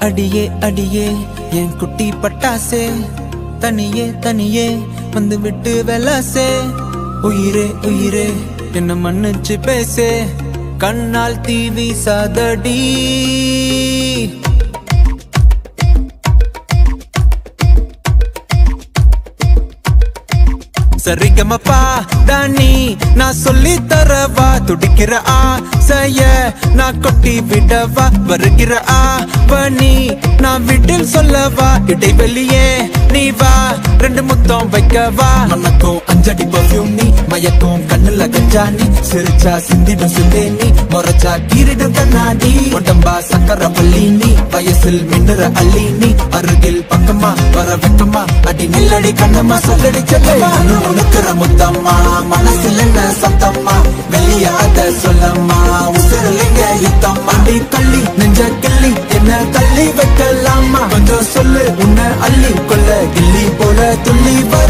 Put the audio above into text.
அடியே அடியே என் குட்டி பட்டாசே, தனியே தனியே வந்து விட்டு வெலாசே. உயிரே உயிரே என்ன மன்னிச்சு பேசே, கண்ணால் தீ வீசாதடி. சரிகமப்பா தானி நான் சொல்லி தரவா, துடிக்கிற ஆசைய நான் கொட்டி விடவா. வருகிற ஆவணி நான் வீட்டில் சொல்லவா, இடைவெளியே நீ வா, ரெண்டு முத்தம் வைக்கவா. மனக்கும் அஞ்சடி பர்ஃபியூம் நீ, மயக்கும் கண்ணுல கஞ்சானி, சிரிச்சா சிந்திடும் சிந்தேனி, முறைச்சா கீரிடும் கண்ணாடி. உடம்பா சக்கர பள்ளி நீ, வயசில் மின்னுற அள்ளி நீ, அருகில் பக்கமா வர வெக்கமா, அடி நில்லடி கண்ணம்மா சொல்லடி செல்லமா. உனக்குற முத்தம்மா மனசில் என்ன சத்தம்மா, வெளியாத சொல்லம்மா உசிரலிங்க யுத்தம்மா. அடி கள்ளி நெஞ்ச கிள்ளி என்ன தள்ளி வைக்கலாமா, கொஞ்சம் சொல்லு உன்னை அள்ளி கொள்ள கிள்ளி போல துள்ளி வர.